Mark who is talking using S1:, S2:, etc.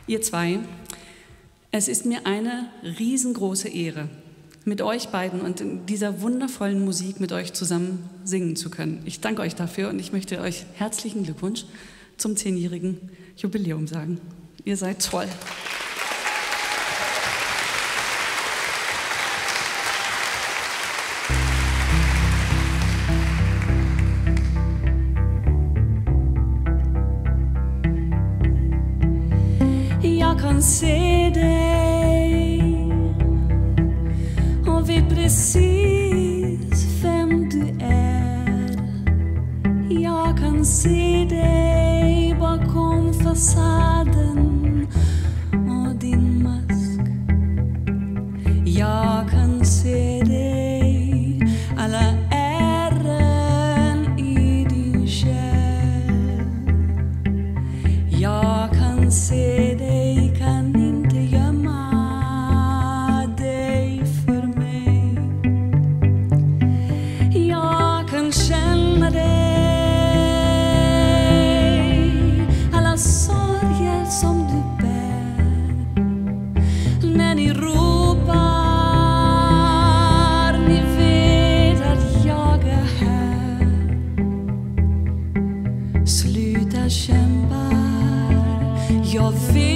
S1: Ihr zwei, es ist mir eine riesengroße Ehre, mit euch beiden und in dieser wundervollen Musik mit euch zusammen singen zu können. Ich danke euch dafür und ich möchte euch herzlichen Glückwunsch zum 10-jährigen Jubiläum sagen. Ihr seid toll.
S2: Jag kan se dig och vet precis vem du är. Jag kan se dig bakom fasaden och din mask. Jag kan se dig alla ärren i din själ. Jag kan se dig, kan inte gömma dig för mig. Jag kan känna dig, alla sorger som du bär. När ni ropar, ni vet att jag är här. Sluta kämpa, jag vet